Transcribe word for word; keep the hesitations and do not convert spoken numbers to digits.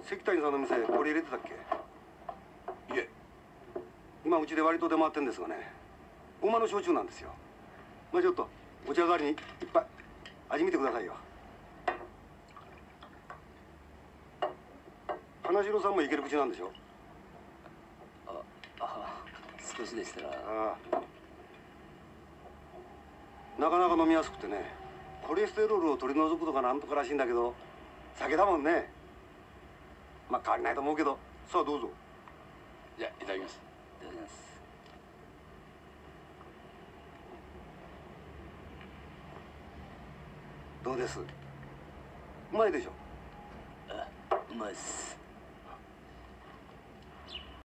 関谷さんの店これ入れてたっけ？いえ、今うちで割と出回ってんですがね、ごまの焼酎なんですよ。まあちょっとお茶代わりにいっぱい味見てくださいよ。花城さんもいける口なんでしょ？ ああ、少しでしたら。 ああ、なかなか飲みやすくてね、コレステロールを取り除くとかなんとからしいんだけど、酒だもんね。まあ変わりないと思うけど、さあどうぞ。 じゃあいただきます。いただきます。 どうです？うまいでしょ？ あ、うまいっす。